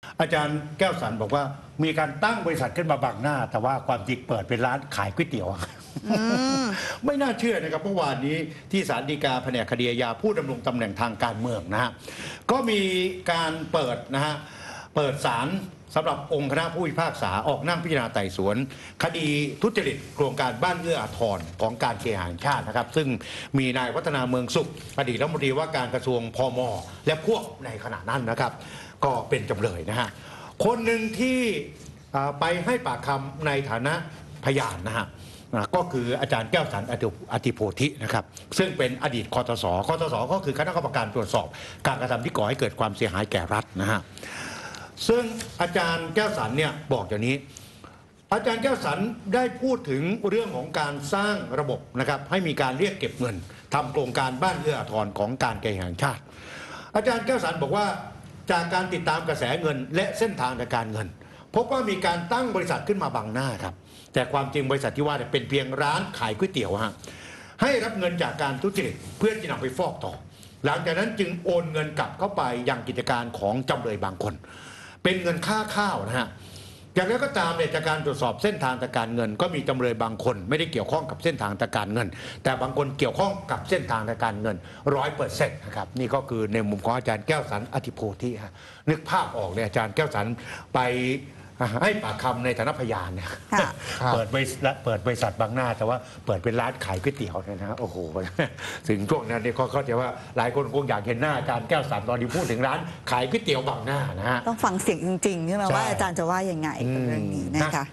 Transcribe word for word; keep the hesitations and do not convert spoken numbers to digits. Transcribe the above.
อาจารย์แก้วสันบอกว่ามีการตั้งบริษัทขึ้นมาบังหน้าแต่ว่าความจริงเปิดเป็นร้านขายก๋วยเตี๋ยวไม่น่าเชื่อนะครับเมื่อวานนี้ที่ศาลฎีกาแผนกคดีอาญาผู้ดำรงตำแหน่งทางการเมืองนะฮะก็มีการเปิดนะฮะเปิดศาลสำหรับองค์คณะผู้พิพากษาออกนั่งพิจารณาไต่สวนคดีทุจริตโครงการบ้านเอื้ออาทรของการเคหะแห่งชาตินะครับซึ่งมีนายวัฒนาเมืองสุขอดีตรัฐมนตรีว่าการกระทรวงพม.และพวกในขณะนั้นนะครับก็เป็นจำเลยนะฮะคนหนึ่งที่ไปให้ปากคำในฐานะพยานนะฮะก็คืออาจารย์แก้วสันอติโพธินะครับซึ่งเป็นอดีตคทศคทศก็คือคณะกรรมการตรวจสอบการกระทำที่ก่อให้เกิดความเสียหายแก่รัฐนะฮะซึ่งอาจารย์แก้วสันเนี่ยบอกอย่างนี้อาจารย์แก้วสันได้พูดถึงเรื่องของการสร้างระบบนะครับให้มีการเรียกเก็บเงินทำโครงการบ้านเอื้ออาทรของการเคหะแห่งชาติอาจารย์แก้วสันบอกว่าจากการติดตามกระแสเงินและเส้นทางในการเงินพบว่ามีการตั้งบริษัทขึ้นมาบังหน้าครับแต่ความจริงบริษัทที่ว่าเป็นเพียงร้านขายก๋วยเตี๋ยวฮะให้รับเงินจากการทุจริตเพื่อจะนำไปฟอกต่อหลังจากนั้นจึงโอนเงินกลับเข้าไปยังกิจการของจำเลยบางคนเป็นเงินค่าข้าวนะฮะอย่างไรก็ตามเนี่ยจากการตรวจสอบเส้นทางทางการเงินก็มีจำเลยบางคนไม่ได้เกี่ยวข้องกับเส้นทางทางการเงินแต่บางคนเกี่ยวข้องกับเส้นทางทางการเงินร้อยเปอร์เซ็นต์นะครับนี่ก็คือในมุมของอาจารย์แก้วสันอติโพธิฮะนึกภาพออกเลยอาจารย์แก้วสันไปให้ปากคำในฐานะพยานเนี่ยเปิดบริษัทเปิดบริษัทบางหน้าแต่ว่าเปิดเป็นร้านขายก๋วยเตี๋ยวเนี่ยนะโอ้โหถึงช่วงนั้นเนี่ยก็เข้าใจว่าหลายคนคงอยากเห็นหน้าอาจารย์แก้วสันตอนที่พูดถึงร้านขายก๋วยเตี๋ยวบางหน้านะฮะต้องฟังเสียงจริงๆใช่ไหมว่าอาจารย์จะว่ายังไงกับเรื่องนี้นะคะ